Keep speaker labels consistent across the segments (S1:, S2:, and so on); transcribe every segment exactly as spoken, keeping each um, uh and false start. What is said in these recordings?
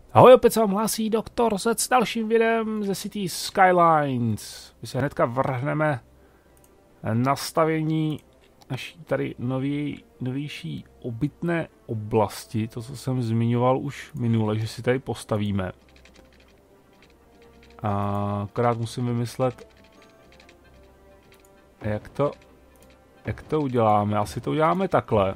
S1: Ahoj, opět se vám hlásí doktor Z s dalším videem ze City Skylines. My se hnedka vrhneme na stavění naší tady nový, novější obytné oblasti, to, co jsem zmiňoval už minule, že si tady postavíme. A akorát musím vymyslet, jak to, jak to uděláme. Asi to uděláme takhle.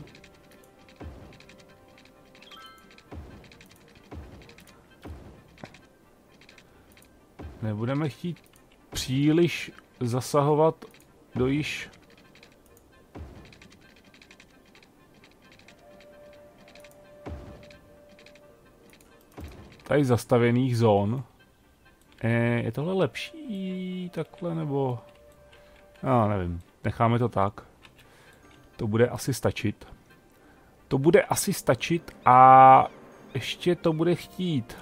S1: Nebudeme chtít příliš zasahovat do již tady zastavěných zón. E, je tohle lepší takhle, nebo... Já nevím, necháme to tak. To bude asi stačit. To bude asi stačit a ještě to bude chtít.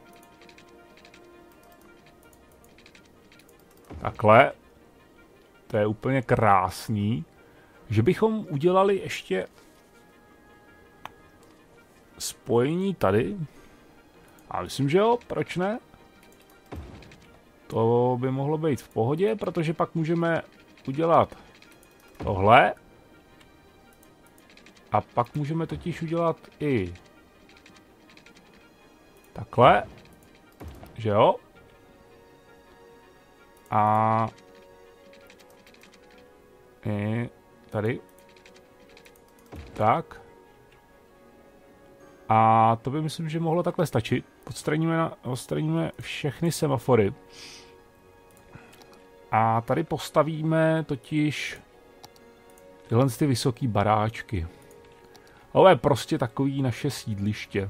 S1: Takhle. To je úplně krásný. Že bychom udělali ještě spojení tady. A myslím, že jo, proč ne? To by mohlo být v pohodě, protože pak můžeme udělat tohle. A pak můžeme totiž udělat i takhle. Že jo? A i tady. Tak. A to by myslím, že mohlo takhle stačit. Odstraníme, na, odstraníme všechny semafory. A tady postavíme totiž tyhle ty vysoké baráčky. Ale je prostě takový naše sídliště.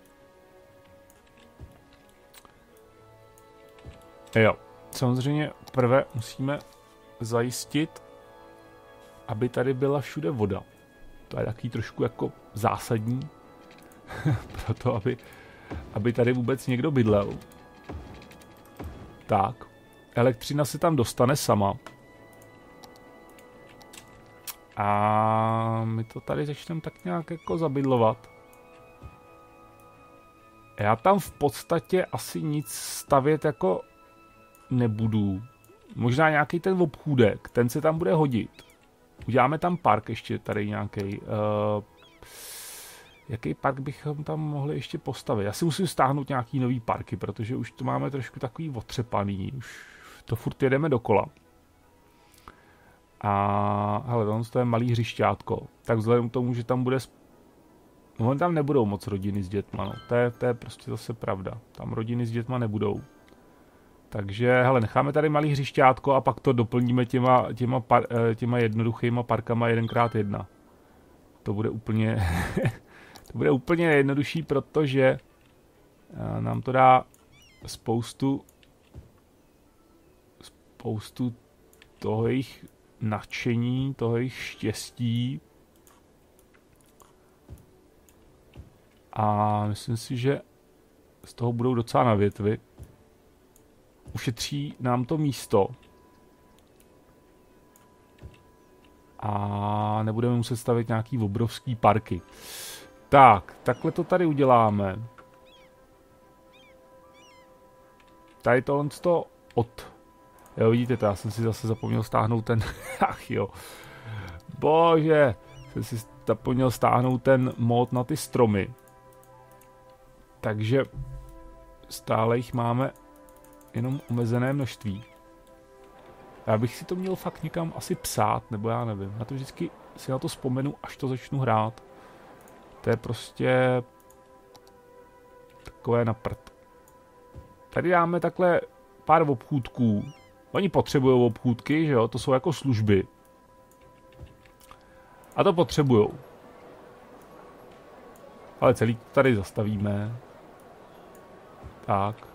S1: Jo. Samozřejmě prvé musíme zajistit, aby tady byla všude voda. To je taky trošku jako zásadní. Proto, aby, aby tady vůbec někdo bydlel. Tak. Elektřina se tam dostane sama. A my to tady začneme tak nějak jako zabydlovat. Já tam v podstatě asi nic stavět jako nebudu. Možná nějaký ten obchůdek, ten se tam bude hodit. Uděláme tam park ještě tady nějaký. Uh, jaký park bychom tam mohli ještě postavit? Já si musím stáhnout nějaký nový parky, protože už to máme trošku takový otřepaný. Už to furt jedeme dokola. A hele, to je malý hřišťátko. Tak vzhledem k tomu, že tam bude... No, tam nebudou moc rodiny s dětma, no. To je, to je prostě zase pravda. Tam rodiny s dětma nebudou. Takže, hele, necháme tady malý hřišťátko a pak to doplníme těma, těma, par, těma jednoduchýma parkama jeden krát jedna. To bude úplně... to bude úplně nejjednodušší, protože nám to dá spoustu... spoustu toho jejich nadšení, toho jejich štěstí. A myslím si, že z toho budou docela na větvi. Ušetří nám to místo. A nebudeme muset stavit nějaký obrovský parky. Tak, takhle to tady uděláme. Tady tohle to od... Jo, vidíte to, já jsem si zase zapomněl stáhnout ten... Ach jo. Bože. Jsem si zapomněl stáhnout ten mod na ty stromy. Takže stále jich máme jenom omezené množství. Já bych si to měl fakt někam asi psát, nebo já nevím. Já to vždycky si na to vzpomenu, až to začnu hrát. To je prostě takové na prd. Tady dáme takhle pár obchůdků. Oni potřebují obchůdky, že jo? To jsou jako služby. A to potřebujou. Ale celý tady zastavíme. Tak.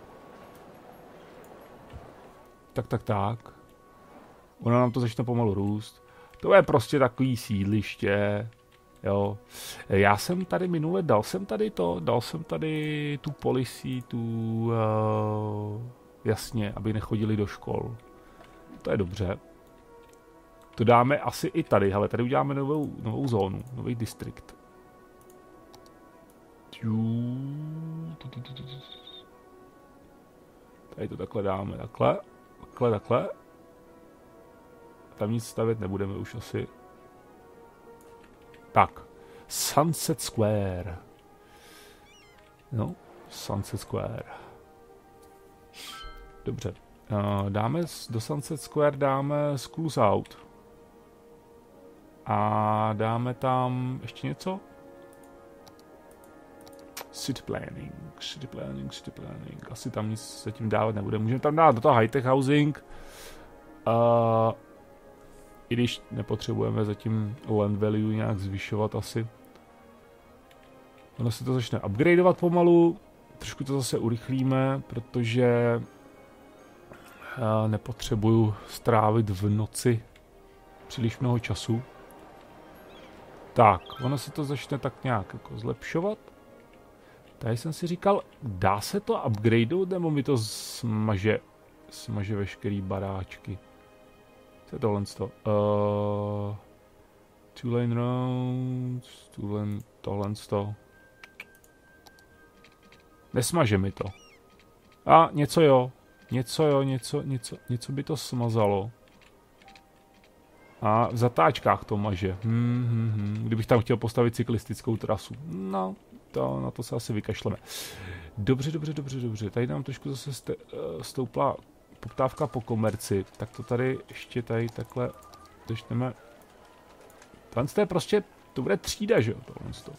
S1: Tak, tak, tak. Ono nám to začne pomalu růst. To je prostě takový sídliště. Jo. Já jsem tady minule, dal jsem tady to, dal jsem tady tu policy, tu... Uh, jasně, aby nechodili do škol. To je dobře. To dáme asi i tady. Hele, tady uděláme novou, novou zónu, nový distrikt. Tady to takhle dáme, takhle, takhle, takhle. Tam nic stavět nebudeme už asi. Tak, Sunset Square. No, Sunset Square. Dobře. Uh, dáme do Sunset Square dáme Schools Out. A dáme tam ještě něco? City planning, city planning, city planning. Asi tam nic zatím dávat nebude. Můžeme tam dát do toho high-tech housing. Uh, I když nepotřebujeme zatím land value nějak zvyšovat asi. Ono se to začne upgradeovat pomalu. Trošku to zase urychlíme, protože uh, nepotřebuju strávit v noci příliš mnoho času. Tak, ono se to začne tak nějak jako zlepšovat. Tady jsem si říkal, dá se to upgradeovat, nebo mi to smaže, smaže veškerý baráčky. Co je tohle to? Uh, two lane roads, two lane, tohle to. Nesmaže mi to. A něco jo, něco jo, něco, něco, něco by to smazalo. A v zatáčkách to maže. Hmm, hmm, hmm. Kdybych tam chtěl postavit cyklistickou trasu. No, to, na to se asi vykašleme. Dobře, dobře, dobře, dobře. Tady nám trošku zase ste, uh, stoupla poptávka po komerci. Tak to tady ještě tady takhle začneme. Tohle je prostě, to bude třída, že jo? Tohle to.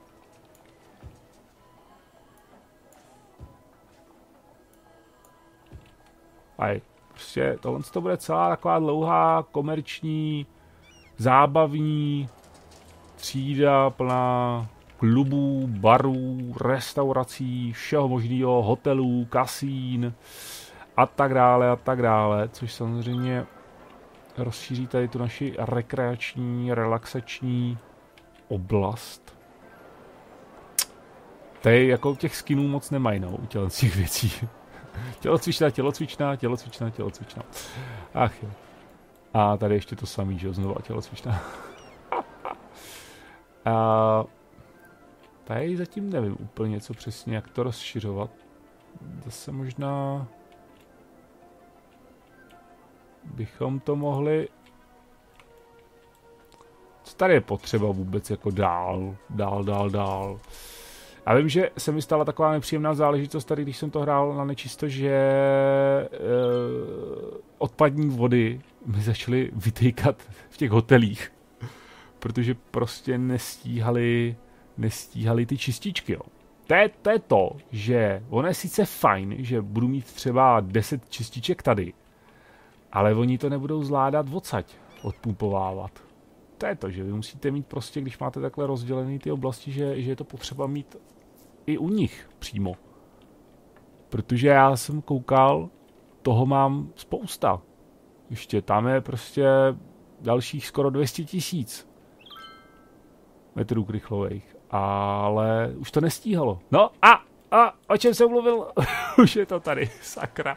S1: Aj. Prostě tohle to bude celá taková dlouhá, komerční, zábavní třída plná klubů, barů, restaurací, všeho možného, hotelů, kasín a tak dále a tak dále, což samozřejmě rozšíří tady tu naši rekreační, relaxační oblast. Tady jako těch skinů moc nemají, no, u těch věcí. Tělocvičná, tělocvičná, tělocvičná, tělocvičná. Ach jo. A tady ještě to samý, že jo, znova tělocvičná. A tady zatím nevím úplně, co přesně, jak to rozšiřovat. Zase možná bychom to mohli. Co tady je potřeba vůbec jako dál, dál, dál, dál. A vím, že se mi stala taková nepříjemná záležitost tady, když jsem to hrál na nečisto, že e, odpadní vody mi začaly vytýkat v těch hotelích, protože prostě nestíhali, nestíhali ty čističky. Jo. To, je, to je to, že ono je sice fajn, že budu mít třeba deset čističek tady, ale oni to nebudou zvládat odsaď odpumpovávat. To je to, že vy musíte mít prostě, když máte takhle rozdělené ty oblasti, že, že je to potřeba mít i u nich přímo. Protože já jsem koukal, toho mám spousta. Ještě tam je prostě dalších skoro dvě stě tisíc metrů krychlových. Ale už to nestíhalo. No a, a o čem jsem mluvil? Už je to tady, sakra.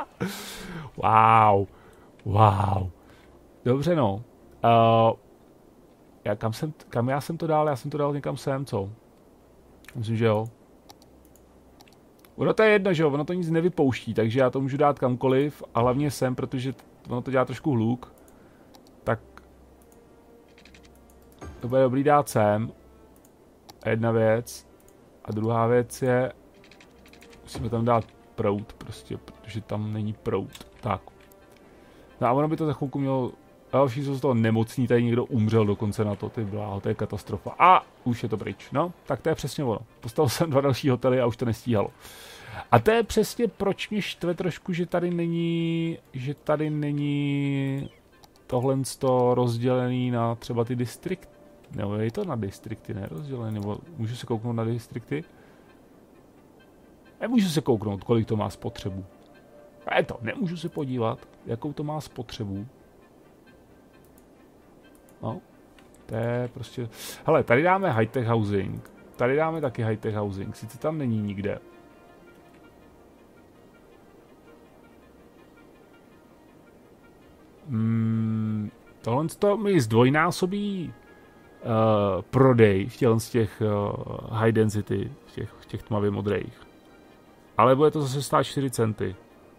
S1: Wow. Wow. Dobře no. Uh, já, kam, jsem, kam já jsem to dal? Já jsem to dal někam sem, co? Myslím, že jo. Ono to je jedno, že jo, ono to nic nevypouští, takže já to můžu dát kamkoliv a hlavně sem, protože ono to dělá trošku hluk. Tak to bude dobrý dát sem. Jedna věc. A druhá věc je, musíme tam dát proud prostě, protože tam není proud. Tak. No a ono by to za chvilku mělo. A všichni jsou z toho nemocní, tady někdo umřel dokonce na to, ty bláho, to je katastrofa. A už je to pryč, no, tak to je přesně ono. Postavil jsem dva další hotely a už to nestíhalo. A to je přesně, proč mě štve trošku, že tady není, že tady není tohle to rozdělený na třeba ty distrikty. Nebo je to na distrikty, ne rozdělený, nebo můžu se kouknout na distrikty? Nemůžu se kouknout, kolik to má spotřebu. A je to, nemůžu se podívat, jakou to má spotřebu. No, to je prostě. Hele, tady dáme high-tech housing. Tady dáme taky high-tech housing. Sice tam není nikde. Hmm, tohle to mi zdvojnásobí prodej v těch, z těch uh, high density, v těch, v těch tmavě modrých. Ale bude to zase stát čtyři centy.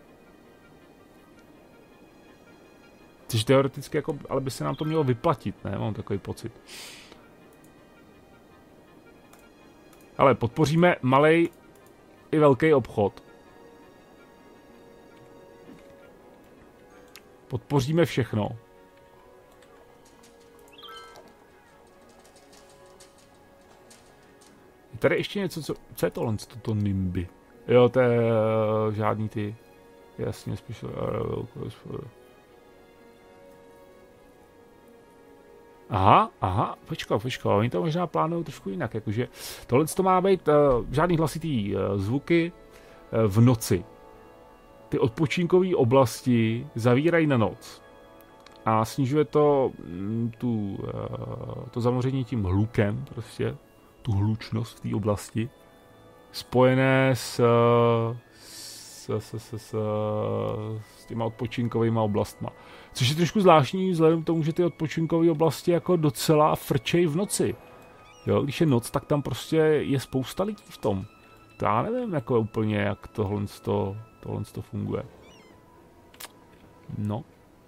S1: Což teoreticky, jako, ale by se nám to mělo vyplatit, ne? Mám takový pocit. Ale podpoříme malej i velký obchod. Podpoříme všechno. Je tady ještě něco, co, co je tohle, toto nimby? Jo, to je uh, žádný ty, jasně, spíš uh, Aha, aha, počkej, počkej, oni to možná plánují trošku jinak, jakože tohle to má být uh, žádný hlasitý uh, zvuky uh, v noci. Ty odpočinkové oblasti zavírají na noc a snižuje to mm, tu, uh, to zamoření tím hlukem, prostě tu hlučnost v té oblasti, spojené s, s, s, s, s, s těma odpočinkovými oblastma. Což je trošku zvláštní vzhledem k tomu, že ty odpočinkové oblasti jako docela frčejí v noci. Jo, když je noc, tak tam prostě je spousta lidí v tom. To já nevím jako úplně, jak tohle, to, tohle to funguje. No.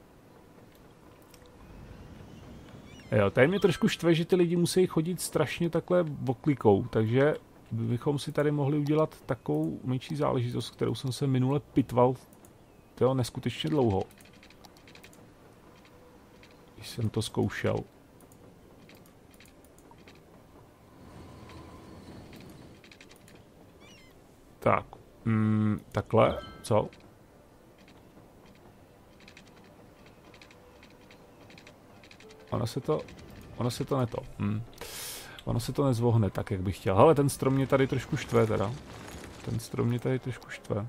S1: Jo, tady mě trošku štve, že ty lidi musí chodit strašně takhle oklikou, takže bychom si tady mohli udělat takovou menší záležitost, kterou jsem se minule pitval to neskutečně dlouho. Když jsem to zkoušel. Tak, mm, takhle, co? Ono se to, ono se to neto. Hm. Ono se to nezvohne tak, jak bych chtěl. Hele, ten strom mě tady trošku štve teda. Ten strom mě tady trošku štve.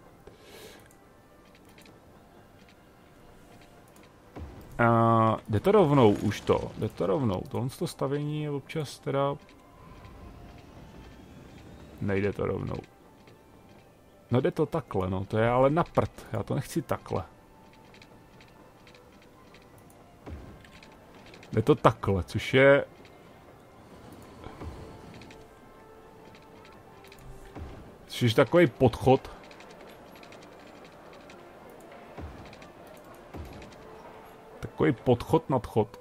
S1: A jde to rovnou už to. Jde to rovnou. Tohle to stavění je občas teda... Nejde to rovnou. No jde to takhle, no. To je ale na prd. Já to nechci takhle. Jde to takhle, což je... Což je takový podchod. Takový podchod nadchod.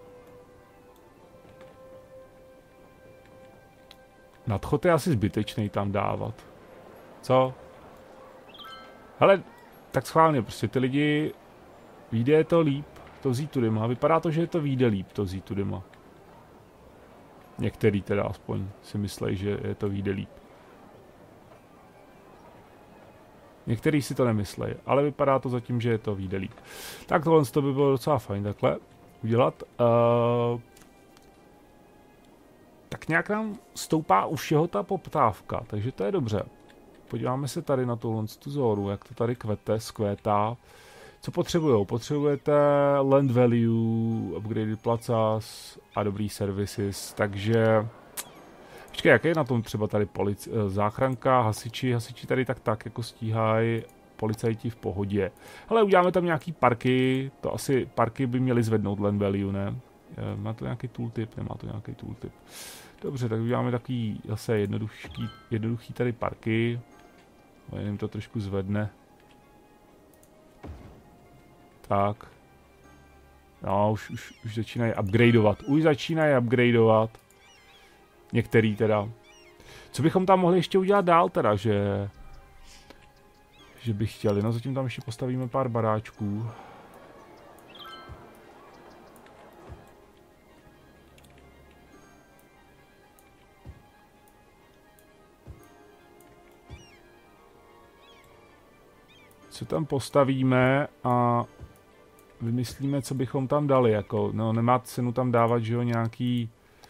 S1: Nadchod je asi zbytečný tam dávat. Co? Hele, tak schválně, prostě ty lidi... Vyjde to líp, to vzít tudyma. Vypadá to, že je to vyjde líp, to vzít tudyma. Některý teda aspoň si myslejí, že je to vyjde líp. Některý si to nemyslejí, ale vypadá to zatím, že je to vyjde líp. Tak tohle to by bylo docela fajn takhle udělat. Uh, tak nějak nám stoupá u všeho ta poptávka, takže to je dobře. Podíváme se tady na tuhle tu zónu, jak to tady kvete, skvétá. Co potřebujou? Potřebujete land value, upgraded plazas a dobrý services, takže... Počkej, jak je na tom třeba tady polici... záchranka, hasiči, hasiči tady tak tak jako stíhají, policajti v pohodě. Hele, uděláme tam nějaký parky, to asi parky by měly zvednout land value, ne? Má to nějaký tooltip? Nemá to nějaký tooltip. Dobře, tak uděláme takový zase jednoduchý, jednoduchý tady parky. Jenom to trošku zvedne. Tak. No, už, už, už začínají upgradeovat. Už začínají upgradeovat. Některý teda. Co bychom tam mohli ještě udělat dál teda, že... Že bych chtěli. No zatím tam ještě postavíme pár baráčků. Co tam postavíme a vymyslíme, co bychom tam dali, jako, no nemá cenu tam dávat, že jo, nějaký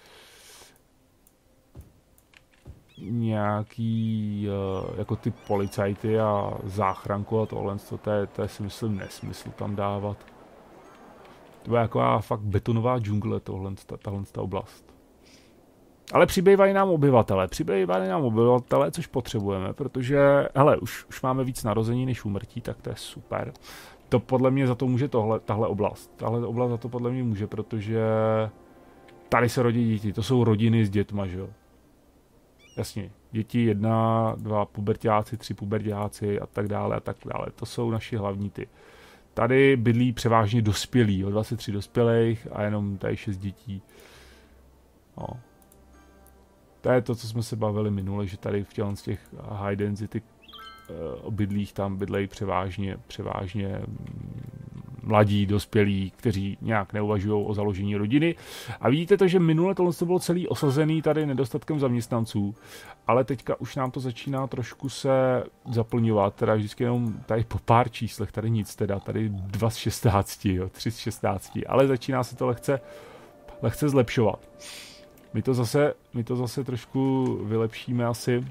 S1: nějaký, uh, jako ty policajty a záchranku a tohle, to je, to je si myslím nesmysl tam dávat. To je jako fakt betonová džungle, tohle, tahle ta oblast. Ale přibývají nám obyvatele, přibývají nám obyvatele, což potřebujeme, protože, hele, už, už máme víc narození než úmrtí, tak to je super. To podle mě za to může tohle, tahle oblast. Tahle oblast za to podle mě může, protože tady se rodí děti, to jsou rodiny s dětma, že jo. Jasně, děti jedna, dva puberťáci, tři puberťáci a tak dále a tak dále. To jsou naši hlavní ty. Tady bydlí převážně dospělí, o dvacet tři dospělých a jenom tady šest dětí. No. To je to, co jsme se bavili minule, že tady v těch, z těch high density obydlích tam bydlejí převážně, převážně mladí, dospělí, kteří nějak neuvažují o založení rodiny. A vidíte to, že minule tohle bylo celý osazený tady nedostatkem zaměstnanců, ale teďka už nám to začíná trošku se zaplňovat, teda vždycky jenom tady po pár číslech, tady nic teda, tady dva z šestnácti, jo, tři z šestnácti, ale začíná se to lehce, lehce zlepšovat. My to zase, my to zase trošku vylepšíme asi.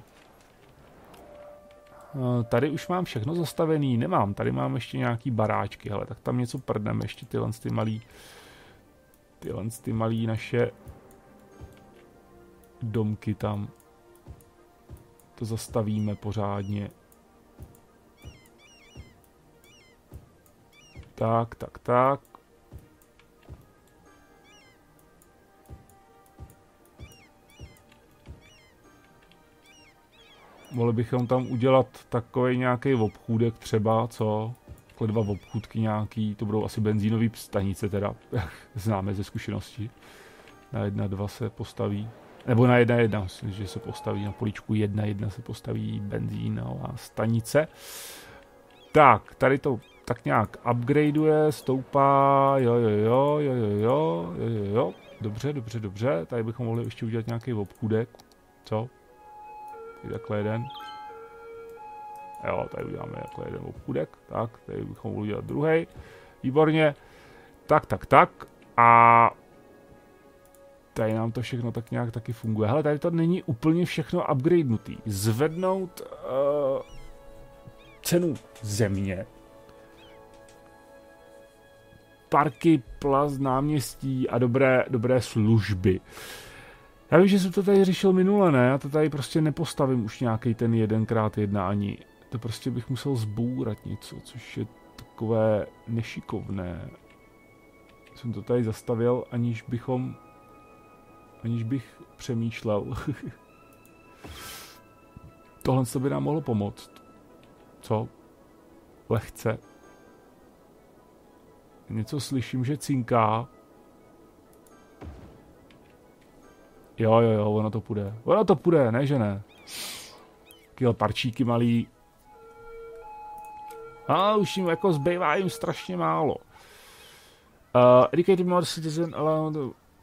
S1: Tady už mám všechno zastavený, nemám, tady mám ještě nějaký baráčky, hele, tak tam něco prdneme, ještě tyhle ty malý, tyhle ty malý naše domky tam, to zastavíme pořádně. Tak, tak, tak. Mohli bychom tam udělat takový nějaký obchůdek třeba, co? Takhle dva obchůdky nějaký, to budou asi benzínové stanice teda, známe ze zkušenosti. Na jedna, dva se postaví, nebo na jedna, jedna, myslím, že se postaví na políčku jedna, jedna se postaví benzínová stanice. Tak, tady to tak nějak upgradeuje, stoupá, jo, jo, jo, jo, jo, jo, jo, jo, jo, dobře, dobře, dobře, tady bychom mohli ještě udělat nějaký obchůdek, co? Takhle jeden. Jo, tady uděláme takhle jeden obchůdek. Tak, tady bychom mohli udělat druhý. Výborně. Tak, tak, tak. A tady nám to všechno tak nějak taky funguje. Hele, tady to není úplně všechno upgradenutý. Zvednout uh, cenu země. Parky, plaz, náměstí a dobré, dobré služby. Já vím, že jsem to tady řešil minule, ne? Já to tady prostě nepostavím už nějaký ten jeden krát jedna ani. To prostě bych musel zbourat něco, což je takové nešikovné. Jsem to tady zastavil, aniž bychom... Aniž bych přemýšlel. Tohle by nám mohlo pomoct. Co? Lehce. Něco slyším, že cinká. Jo, jo, jo, ono to půjde. Ono to půjde, ne, že ne. Takové parčíky malý. A už jim jako zbývá jim strašně málo. Uh, educated more citizen allowed...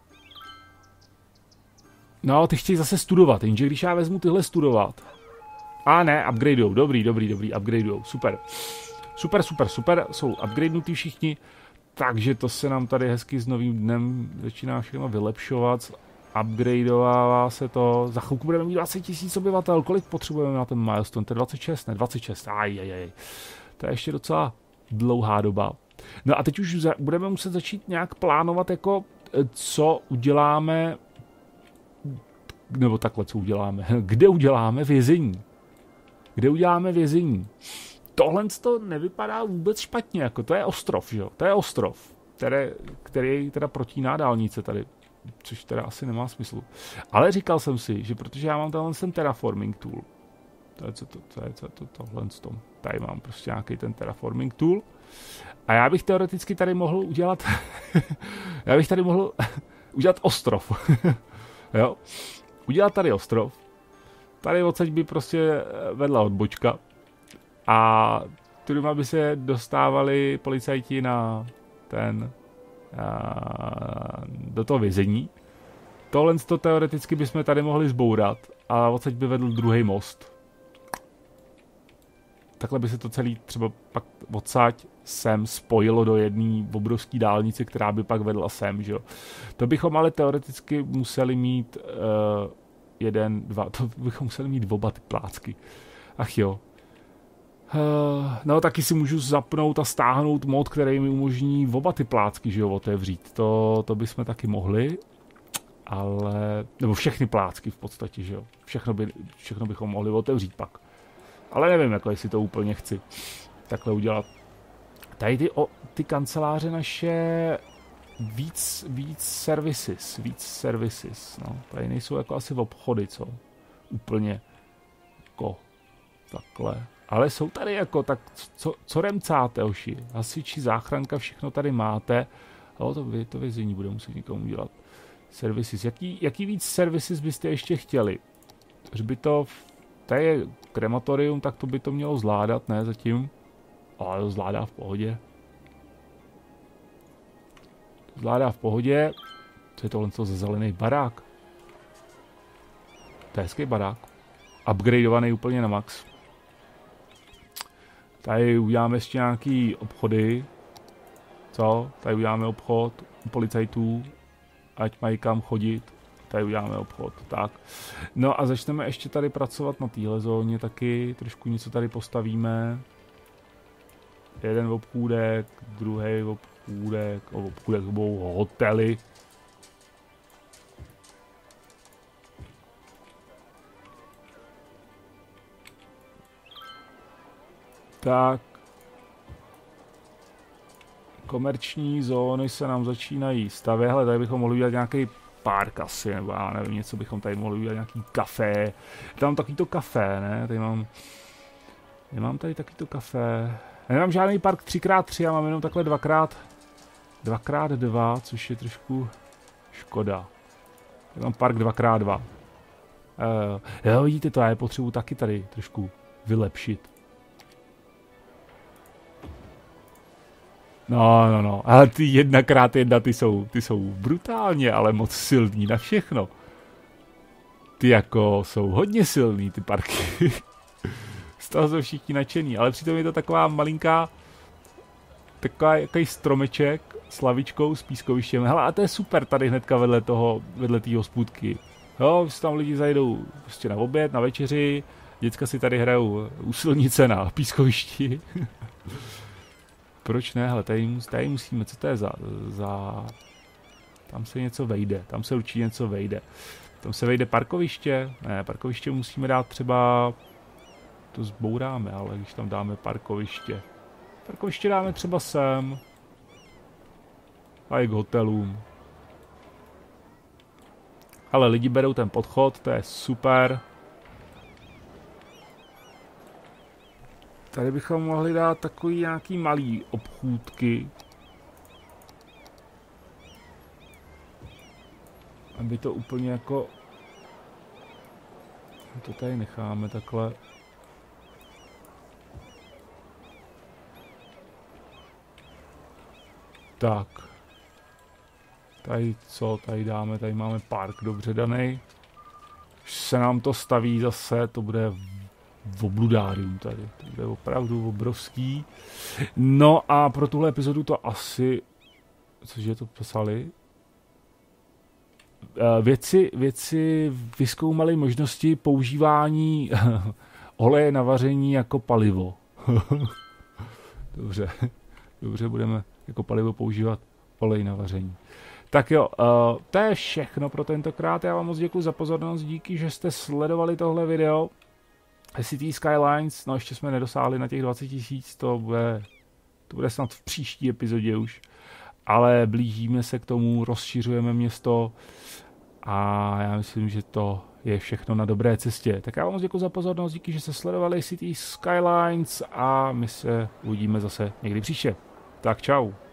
S1: No, ty chtějí zase studovat, jenže když já vezmu tyhle studovat... A ne, upgradeujou, dobrý, dobrý, dobrý, upgradeujou, super. Super, super, super, jsou upgradenutí všichni, takže to se nám tady hezky s novým dnem začíná všechno vylepšovat. Upgradeovává se to, za chvilku budeme mít dvacet tisíc obyvatel, kolik potřebujeme na ten milestone, to je dvacet šest, ne, dvacet šest, aj, aj, aj. To je ještě docela dlouhá doba. No a teď už za, budeme muset začít nějak plánovat, jako co uděláme, nebo takhle, co uděláme, kde uděláme vězení. Kde uděláme vězení. Tohle to nevypadá vůbec špatně, jako to je ostrov, že jo, to je ostrov, který, který teda protíná dálnice tady. Což teda asi nemá smysl. Ale říkal jsem si, že protože já mám tenhle ten terraforming tool. To je co to, to je co to, tohle s tom. Tady mám prostě nějaký ten terraforming tool. A já bych teoreticky tady mohl udělat, já bych tady mohl udělat ostrov. Jo? Udělat tady ostrov. Tady odsaď by prostě vedla odbočka. A tudy by se dostávali policajti na ten... do toho vězení. Tohle to teoreticky bychom tady mohli zbourat a odsaď by vedl druhý most. Takhle by se to celý třeba pak odsaď sem spojilo do jedné obrovské dálnice, která by pak vedla sem, že jo. To bychom ale teoreticky museli mít uh, jeden, dva, to bychom museli mít oba ty plácky. Ach jo. Uh, no taky si můžu zapnout a stáhnout mod, který mi umožní oba ty plácky, že jo, otevřít. To, to bychom taky mohli, ale, nebo všechny plácky v podstatě, že jo. Všechno, by, všechno bychom mohli otevřít pak. Ale nevím, jako jestli to úplně chci takhle udělat. Tady ty, o, ty kanceláře naše víc, víc services, víc services, no. Tady nejsou jako asi v obchody, co? Úplně jako takhle. Ale jsou tady jako, tak co, co remcáte, oši? Hasiči, záchranka, všechno tady máte. Ale to, vy, to vězení bude muset někomu dělat. Services. Jaký, jaký víc services byste ještě chtěli? Že by to, tady je krematorium, tak to by to mělo zvládat, ne zatím? Ale to zvládá v pohodě. Zvládá v pohodě. Co je tohle za zelený barák? To je hezký barák. Upgradeovaný úplně na max. Tady uděláme ještě nějaký obchody. Co? Tady uděláme obchod u policajtů. Ať mají kam chodit. Tady uděláme obchod. Tak. No a začneme ještě tady pracovat na téhle zóně taky. Trošku něco tady postavíme. Jeden obchůdek, druhý obchůdek, obchůdek budou hotely. Tak. Komerční zóny se nám začínají stavět. Hele, tady bychom mohli udělat nějaký park asi, nebo já nevím, něco bychom tady mohli udělat, nějaký kafé. Tam takovýto kafé, ne? Tady mám... Nemám tady takovýto kafé. Nemám žádný park tři krát tři, já mám jenom takhle dvakrát dvakrát dva, což je trošku škoda. Já mám park dvakrát dva. Uh, jo, vidíte to, já je potřebuji taky tady trošku vylepšit. No, no, no, ale ty jednakrát jedna, ty jsou, ty jsou brutálně, ale moc silní na všechno. Ty jako jsou hodně silný, ty parky. Z toho jsou všichni nadšení, ale přitom je to taková malinká, takový, takový stromeček s lavičkou, s pískovištěm. Hele, a to je super tady hnedka vedle toho, vedle té hospůdky. Jo, si tam lidi zajdou prostě na oběd, na večeři, děcka si tady hrajou u silnice na pískovišti. Proč ne? Hele, tady, tady musíme, co to je za, za... Tam se něco vejde, tam se určitě něco vejde. Tam se vejde parkoviště, ne, parkoviště musíme dát třeba... To zbouráme, ale když tam dáme parkoviště. Parkoviště dáme třeba sem. A i k hotelům. Ale lidi berou ten podchod, to je super. Tady bychom mohli dát takový nějaký malý obchůdky. Aby to úplně jako... To tady necháme takhle. Tak. Tady co? Tady dáme, tady máme park dobře daný. Když se nám to staví zase, to bude v obludárium tady. To bude opravdu obrovský. No a pro tuhle epizodu to asi... Cože to psali? Vědci, vědci vyzkoumali možnosti používání oleje na vaření jako palivo. Dobře. Dobře, budeme jako palivo používat olej na vaření. Tak jo, uh, to je všechno pro tentokrát. Já vám moc děkuji za pozornost, díky, že jste sledovali tohle video. City Skylines, no ještě jsme nedosáhli na těch dvacet tisíc, to bude, to bude snad v příští epizodě už. Ale blížíme se k tomu, rozšiřujeme město a já myslím, že to je všechno na dobré cestě. Tak já vám moc děkuji za pozornost, díky, že jste sledovali City Skylines a my se uvidíme zase někdy příště. Tak čau.